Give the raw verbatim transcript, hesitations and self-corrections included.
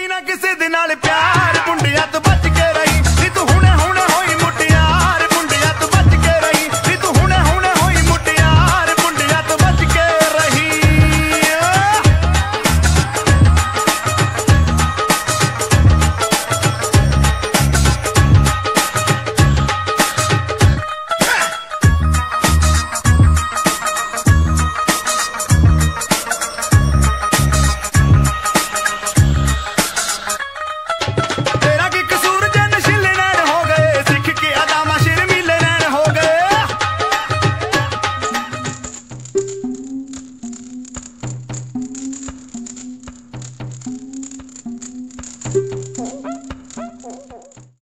ना किसी दे नाल प्यार मुंडिया तो बच के रही नी तू हुणे हुणे होई मुटियार मुंडिया तो बच के रही नी तू हुणे हुणे होई मुटियार मुंडिया तो बच के रही। Oh.